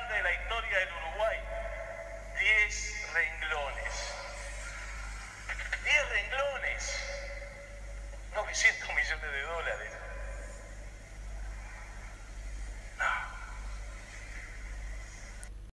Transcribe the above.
grande de la historia del Uruguay. 10 renglones.